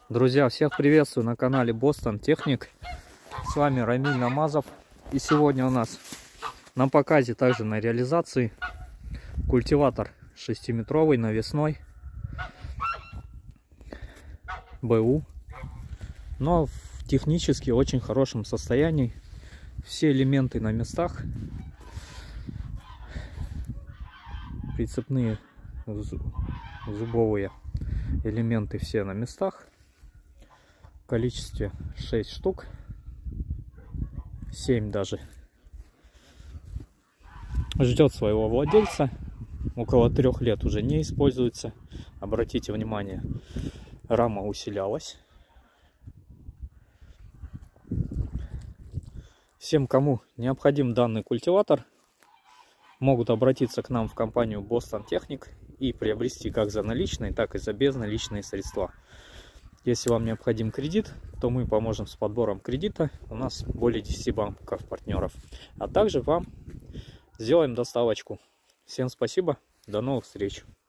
Друзья, всех приветствую на канале Boston Technic. С вами Рамиль Намазов. И сегодня у нас на показе, также на реализации, культиватор 6-метровый навесной БУ, но в технически очень хорошем состоянии. Все элементы на местах, прицепные зубовые элементы все на местах. В количестве 6 штук, 7 даже. Ждет своего владельца. Около 3 лет уже не используется. Обратите внимание, рама усилялась. Всем, кому необходим данный культиватор, могут обратиться к нам в компанию Boston Technic и приобрести как за наличные, так и за безналичные средства. Если вам необходим кредит, то мы поможем с подбором кредита. У нас более 10 банков-партнеров. А также вам сделаем доставочку. Всем спасибо. До новых встреч.